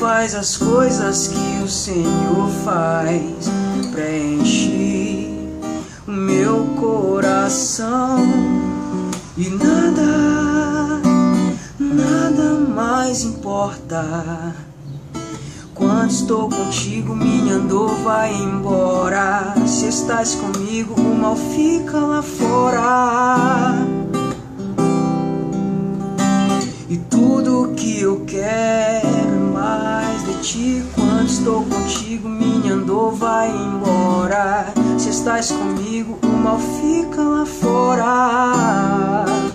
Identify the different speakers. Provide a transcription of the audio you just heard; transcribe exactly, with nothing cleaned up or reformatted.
Speaker 1: mais as coisas que o Senhor faz, preenche o meu coração. E nada, nada mais importa. Quando estou contigo, minha dor vai embora. Se estás comigo, o mal fica lá fora. E tudo que eu quero é mais de ti. Quando estou contigo, minha dor vai embora. Se estás comigo, o mal fica lá fora.